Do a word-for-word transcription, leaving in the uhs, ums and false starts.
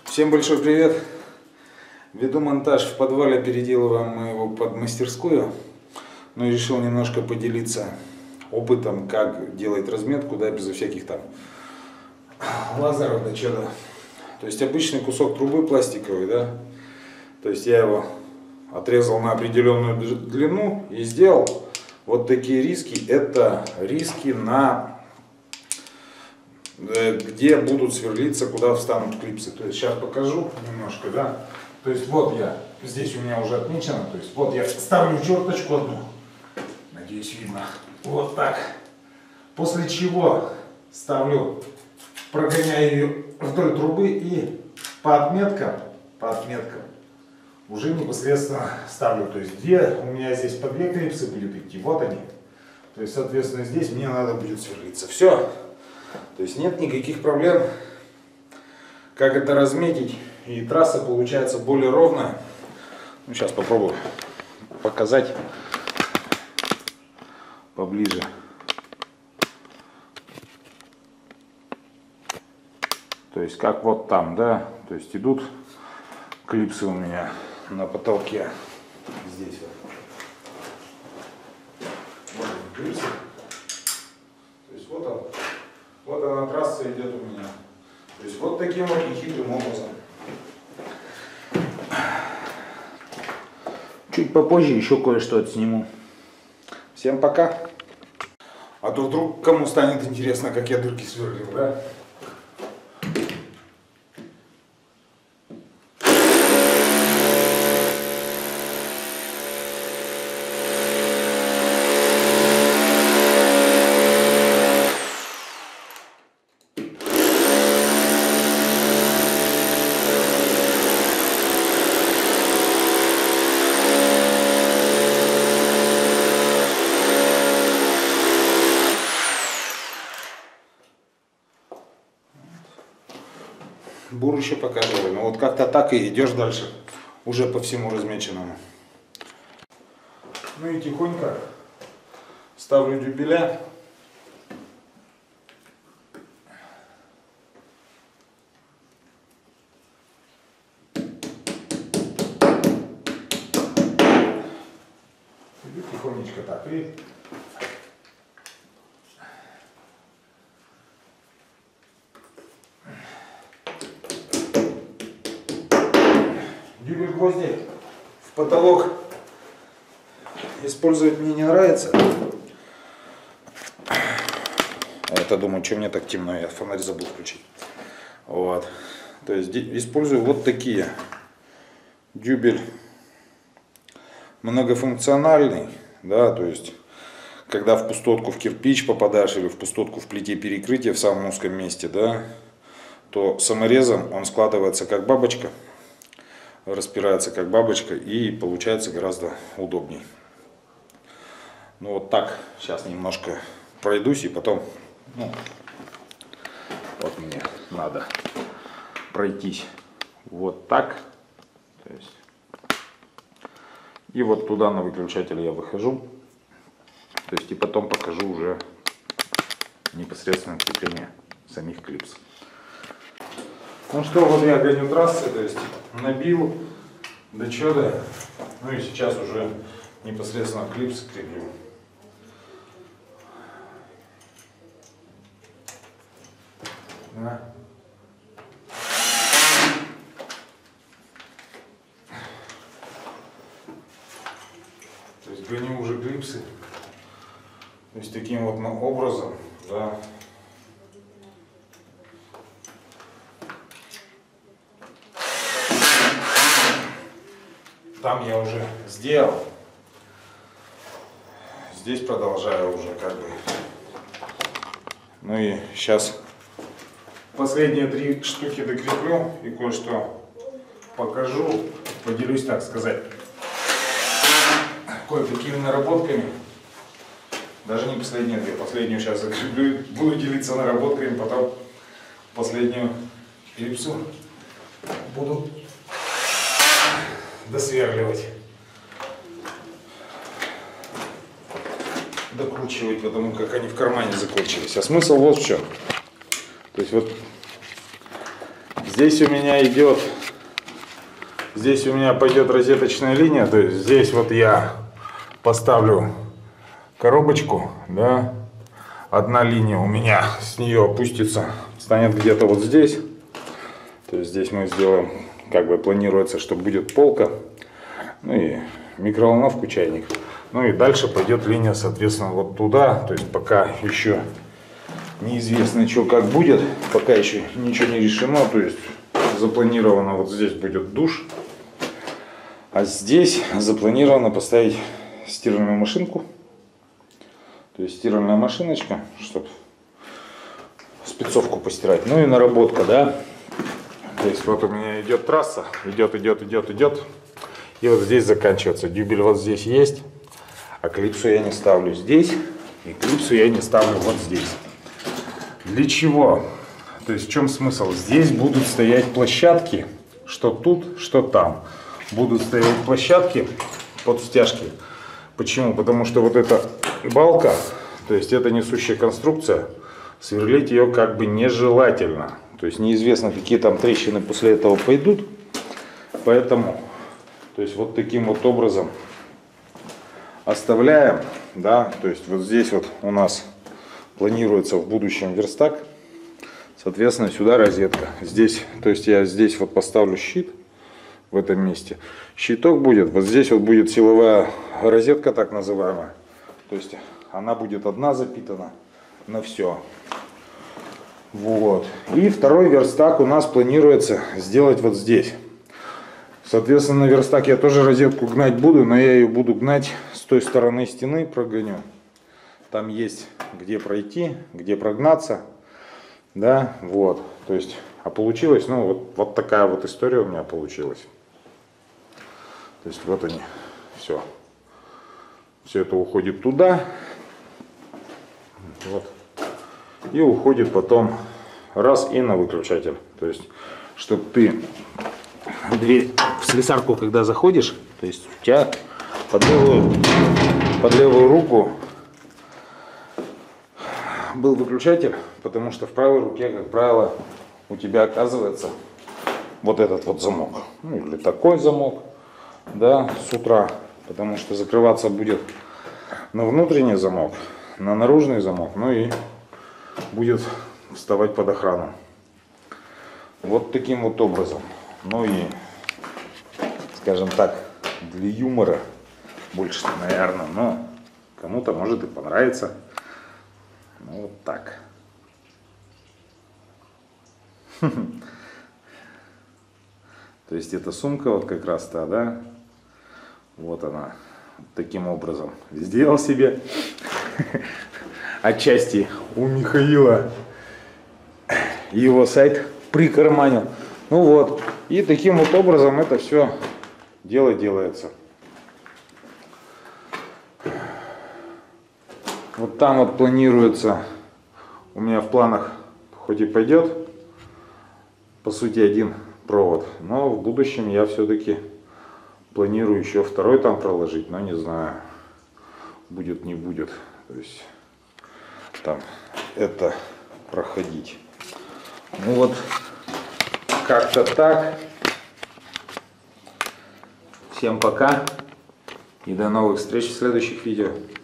Всем большой привет! Веду монтаж в подвале, переделываем мы его под мастерскую. Но и решил немножко поделиться опытом, как делать разметку, да, безо всяких там лазеров, да что-то. То есть обычный кусок трубы пластиковый, да. То есть я его отрезал на определенную длину и сделал вот такие риски. Это риски на где будут сверлиться, куда встанут клипсы. То есть сейчас покажу немножко, да. То есть вот я, здесь у меня уже отмечено, то есть вот я ставлю черточку одну, надеюсь видно, вот так. После чего ставлю, прогоняю ее вдоль трубы и по отметкам, по отметкам уже непосредственно ставлю. То есть где у меня здесь по две клипсы будет идти, вот они. То есть соответственно здесь мне надо будет сверлиться. Все. То есть нет никаких проблем, как это разметить, и трасса получается более ровная. Ну, сейчас попробую показать поближе. То есть как вот там, да, то есть идут клипсы у меня на потолке, здесь вот, вот клипсы. То есть вот он. Вот она, трасса идет у меня. То есть вот таким вот нехитрым образом. Чуть попозже еще кое-что отсниму. Всем пока. А то вдруг кому станет интересно, как я дырки сверлил, да? Бур еще показывали, но вот как-то так и идешь дальше, уже по всему размеченному. Ну и тихонько ставлю дюбеля. Иду тихонечко так и дюбель гвозди в потолок использовать мне не нравится. Это, думаю, что мне так темно, я фонарь забыл включить. Вот. То есть использую вот такие. Дюбель многофункциональный, да, то есть когда в пустотку в кирпич попадаешь или в пустотку в плите перекрытия в самом узком месте, да, то саморезом он складывается как бабочка, распирается как бабочка и получается гораздо удобней. Ну вот так, сейчас немножко пройдусь и потом, ну, вот мне надо пройтись вот так, то есть, и вот туда на выключатель я выхожу, то есть и потом покажу уже непосредственно крепление самих клипсов. Ну что, вот я гоню трассы, то есть набил до чуда, ну и сейчас уже непосредственно клипсы креплю. Да. То есть гоню уже клипсы, то есть таким вот образом, да. Там я уже сделал, здесь продолжаю уже как бы. Ну и сейчас последние три штуки докреплю и кое-что покажу, поделюсь, так сказать, кое-какими наработками. Даже не последние две, последнюю сейчас закреплю, буду делиться наработками, потом последнюю клипсу буду досверливать, докручивать, потому как они в кармане закончились. А смысл вот в чем. То есть вот здесь у меня идет, здесь у меня пойдет розеточная линия, то есть здесь вот я поставлю коробочку, да, одна линия у меня с нее опустится, станет где-то вот здесь, то есть здесь мы сделаем, как бы планируется, что будет полка, ну и микроволновку, чайник, ну и дальше пойдет линия, соответственно, вот туда, то есть пока еще неизвестно, что как будет, пока еще ничего не решено, то есть запланировано вот здесь будет душ, а здесь запланировано поставить стиральную машинку, то есть стиральная машиночка, чтобы спецовку постирать, ну и наработка, да, то есть вот у меня идет трасса, идет, идет, идет, идет, и вот здесь заканчивается, дюбель вот здесь есть, а клипсу я не ставлю здесь, и клипсу я не ставлю вот здесь. Для чего? То есть в чем смысл? Здесь будут стоять площадки, что тут, что там. Будут стоять площадки под стяжки. Почему? Потому что вот эта балка, то есть это несущая конструкция, сверлить ее как бы нежелательно. То есть неизвестно, какие там трещины после этого пойдут. Поэтому, то есть вот таким вот образом оставляем, да, то есть вот здесь вот у нас планируется в будущем верстак, соответственно, сюда розетка. Здесь, то есть я здесь вот поставлю щит в этом месте. Щиток будет, вот здесь вот будет силовая розетка, так называемая. То есть она будет одна запитана на все. Вот. И второй верстак у нас планируется сделать вот здесь. Соответственно, на верстак я тоже розетку гнать буду, но я ее буду гнать с той стороны стены, прогоню. Там есть где пройти, где прогнаться, да, вот, то есть, а получилось, ну, вот, вот такая вот история у меня получилась. То есть, вот они, все, все это уходит туда, вот, и уходит потом раз и на выключатель, то есть, чтобы ты дверь в слесарку, когда заходишь, то есть, у тебя под левую, под левую руку был выключатель, потому что в правой руке, как правило, у тебя оказывается вот этот вот замок, ну или такой замок, да, с утра, потому что закрываться будет на внутренний замок, на наружный замок, ну и будет вставать под охрану. Вот таким вот образом. Ну и, скажем так, для юмора больше, наверное, но кому-то может и понравится. Ну, вот так. То есть эта сумка вот как раз та, да? Вот она. Таким образом сделал себе. Отчасти у Михаила его сайт прикарманил. Ну вот. И таким вот образом это все дело делается. Вот там вот планируется, у меня в планах, хоть и пойдет, по сути, один провод, но в будущем я все-таки планирую еще второй там проложить, но не знаю, будет, не будет, то есть там это проходить. Ну вот, как-то так. Всем пока и до новых встреч в следующих видео.